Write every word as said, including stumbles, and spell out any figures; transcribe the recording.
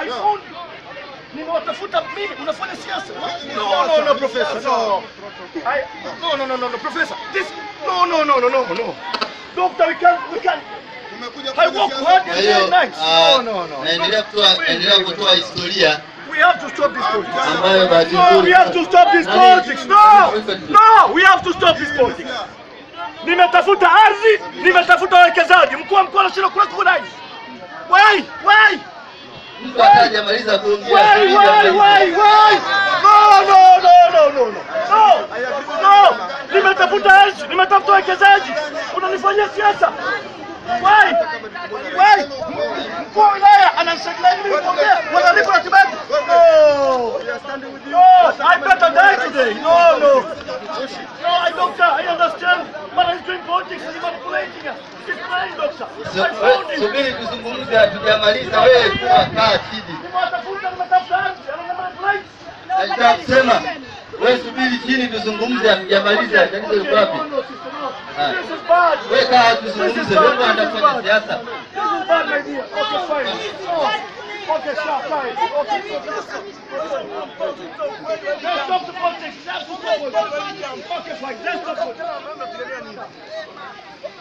I found you. Nimewatafuta mimi, unafanya siasa. No, no, no, Professor. No. I, no, no, no, no, no, Professor. This, no, no, no, no, no, no. Doctor, we can't, we can't. I work hard and day and night. No, no, no. Naendelea kutoa, endelea kutoa historia. We have to stop this politics. No, we have to stop this politics. No, no, we have to stop this politics. Nimetafuta ardhi, nimetafuta wawekezaji. Mkuu wa mkoa anashinda kula kudai. Why? Why? Why? Why? Why? Why? Why? No, no, no, no, no, no. No. No. Nimetafuta ardhi, nimetafuta wawekezaji. Unanifanyia siasa. Why? Why? Mkuu wa wilaya anashikilia mimi kuongea. Wanalipa ratiba. No. No, I better die today. No, no. No, I don't care. I understand. But he's doing politics and he's manipulating us. He's playing, doctor. I found him. Subiri tuzungumze, hatujamaliza. Wewe kaa chini. Nataka kusema wewe subiri chini tuzungumze, hatujamaliza. Tatizo liko wapi? Wewe kaa tuzungumze, wewe unataka kufanya siasa. Okay, fine. Okay, stop, fine. Okay, let's stop the politics. Let's stop the politics. Okay, fine. Let's stop the politics.